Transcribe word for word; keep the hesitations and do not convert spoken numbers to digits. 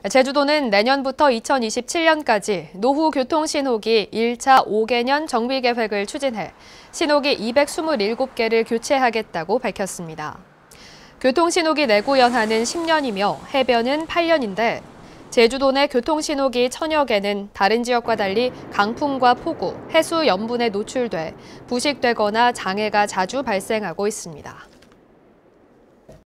제주도는 내년부터 이천이십칠 년까지 노후 교통신호기 일 차 오 개년 정비 계획을 추진해 신호기 이백이십칠 개를 교체하겠다고 밝혔습니다. 교통신호기 내구 연한은 십 년이며 해변은 팔 년인데 제주도 내 교통신호기 천여 개는 다른 지역과 달리 강풍과 폭우, 해수 염분에 노출돼 부식되거나 장애가 자주 발생하고 있습니다.